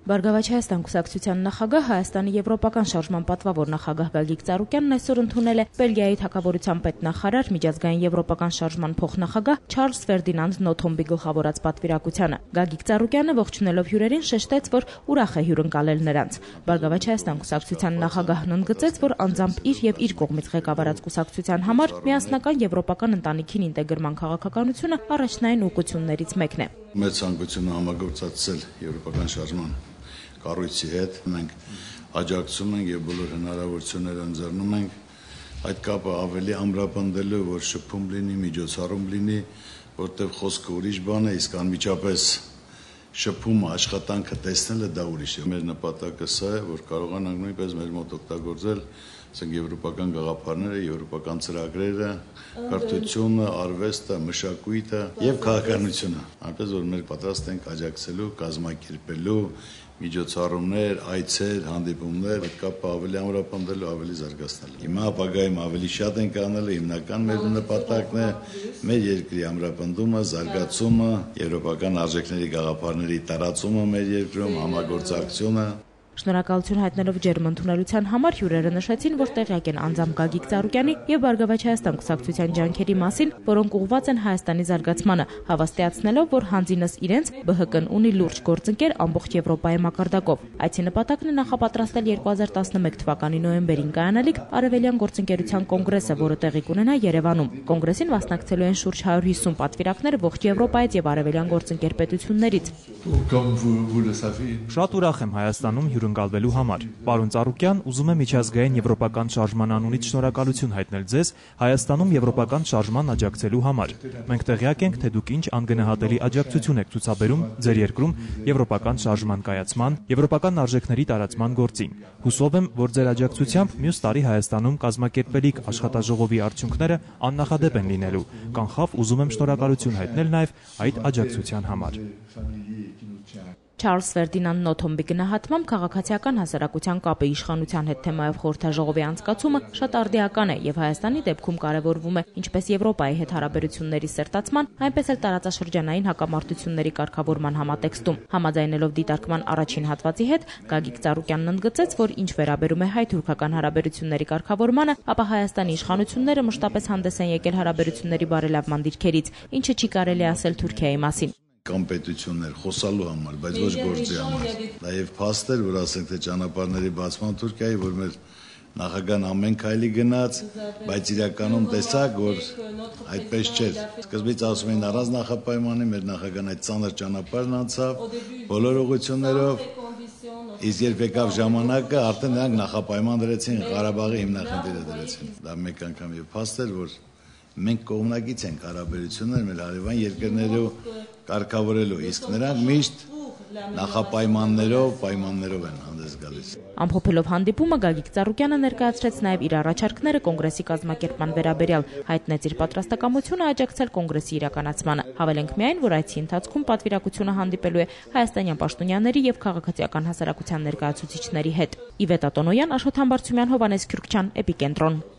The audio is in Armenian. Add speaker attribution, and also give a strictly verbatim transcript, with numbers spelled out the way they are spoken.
Speaker 1: Բարգավաճ Հայաստան կուսակցության նախագահ Հայաստանի եվրոպական շարժման պատվավոր նախագահ Գագիկ Ծառուկյանն այսօր ընդունել է Բելգիայի թագավորության պետնախարար միջազգային եվրոպական շարժման փոխնախագահ Չարլզ Ֆերդինանդ Նոթոմբի գլխավորած պատվիրակությանը։ Գագիկ Ծառուկյանը ողջունելով հյուրերին շեշտեց, որ ուրախ է հյուրընկալել նրանց։ Բարգավաճ Հայաստան կուսակցության նախագահն ընդգծեց, որ անձամբ իր եւ իր կողմից ղեկավարած կուսակցության համար միասնական եվրոպական ընտանիքին ինտեգրման քաղաքականությունը առաջնային ուղղություններից մեկն է։
Speaker 2: Մեծ ցանկությունը համագործակցել եվրոպական շարժման կառույցի հետ, մենք աջակցում ենք եւ բոլոր հնարավորությունները ընձեռնում ենք այդ կապը ավելի ամրապնդելու, որ շփում լինի, միջոցառում լինի, որտեղ խոսքը ուրիշ բան է, իսկ անմիջապես շփումը, աշխատանքը տեսնելը դա ուրիշ է։ Մեր նպատակը սա է, որ կարողանանք նույնպես մեր մոտ օգտագործել ասենք եվրոպական գաղափարները, եվրոպական ծրագրերը, կրթությունը, արվեստը, մշակույթը եւ քաղաքականությունը, այնպես որ մենք պատրաստ ենք աջակցելու, կազմակերպելու միջոցառումներ, այցեր, հանդիպումներ, այդ կապը ավելի ամրապնդելու, ավելի զարգացնելու։ Հիմա ապագայում ավելի շատ ենք անելու, հիմնական մեր նպատակն է մեր երկրի ամրապնդումը, զարգացումը, եվրոպական արժեքների գաղափարների տարածումը մեր երկրում, համագործակցությունը։
Speaker 1: Շնորհակալություն հայտնելով ջերմ ընդունելության համար հյուրերը նշեցին, որ տեղյակ են անձամբ Գագիկ Ծառուկյանի եւ Բարգավաճ Հայաստան կուսակցության ջանքերի մասին, որոնք ուղղված են Հայաստանի զարգացմանը, հավաստիացնելով, որ հանձինս իրենց B H K-ն ունի լուրջ գործընկեր ամբողջ Եվրոպայի մակարդակով։ Այցի նպատակն է նախապատրաստել երկու հազար տասնմեկ թվականի նոյեմբերին կայանալիք Արևելյան գործընկերության կոնգրեսը, որը տեղի կունենա Երևանում։ Կոնգրեսին մասնակցելու են շուրջ հարյուր հիսուն պատվիրակներ ողջ Եվրոպայից եւ Արևելյան գործընկեր պետություններից։
Speaker 3: Շատ ուրախ եմ Հայաստանում հյուրընկալվելու համար։ Պարոն Ծառուկյան, ուզում եմ միջազգային եվրոպական շարժման անունից շնորհակալություն հայտնել ձեզ Հայաստանում եվրոպական շարժման աջակցելու համար։ Մենք տեղյակ ենք, թե դուք ինչ անգնահատելի աջակցություն եք ցուցաբերում ձեր երկրում եվրոպական շարժման կայացման, եվրոպական արժեքների տարածման գործին։ Հուսով եմ, որ ձեր աջակցությամբ մյուս տարի Հայաստանում կազմակերպվելիք աշխատաժողովի արդյունքները աննախադեպ են լինելու։ Կանխավ ուզում եմ շնորհակալություն հայտնել նաև այդ աջակցության համար։
Speaker 1: Չարլզ Ֆերդինանդ Նոթոմբի գնահատմամբ քաղաքացիական հասարակության կապը իշխանության հետ թեմայով խորհրդաժողովի անցկացումը շատ արդիական է եւ Հայաստանի դեպքում կարեւորվում է ինչպես Եվրոպայի հետ հարաբերությունների սերտացման, այնպես էլ տարածաշրջանային հակամարտությունների կարգավորման համատեքստում։ Համաձայնելով դիտարկման առաջին հատվածի հետ, Գագիկ Ծառուկյանն ընդգծեց, որ ինչ վերաբերում է հայ-թուրքական հարաբերությունների կարգավորմանը, ապա Հայաստանի իշխանությունները մշտապես հանդես են եկել հարաբերությունների բարելավման դիրքերից, ինչը չի կարելի ասել Թուրքիայի մասին։
Speaker 2: Կամ պետություններ խոսալու համար, բայց ոչ գործի համար։ Նաև փաստ էր, որ ասենք թե ճանապարհների բացման Թուրքիայի, որ մեր նախագահան ամեն քայլի գնաց, բայց իրականում տեսակ, որ այդպես չէր։ Սկզբից ասում էին առանց նախապայմանի, մեր նախագահան այդ ծանր ճանապարհն անցավ, բոլոր ուղղություններով, իսկ երբ եկավ ժամանակը, արդեն նրանք նախապայման դրեցին, Ղարաբաղի հիմնախնդիրը դրեցին։ Դա մեկ անգամ եւ փաստ էր, որ մենք կողմնակից ենք հարաբերություններ մեր հարևան երկրներով կարգավորելու, իսկ նրանք միշտ նախապայմաններով, պայմաններով են հանդես գալիս։
Speaker 1: Ամփոփելով հանդիպումը Գագիկ Ծառուկյանը ներկայացրեց նաև իր առաջարկները կոնգրեսի կազմակերպման վերաբերյալ, հայտնեց իր պատրաստակամությունը աջակցել կոնգրեսի իրականացմանը։ Հավելենք միայն, որ այցի ընթացքում պատվիրակությունը հանդիպելու է հայաստանյան պաշտոնյաների եւ քաղաքացիական հասարակության ներկայացուցիչների հետ։ Իվետա Տոնոյան, Աշոտ Համբարձումյան, Հովհաննես Քյուրքչյան, Էպիկենտրոն։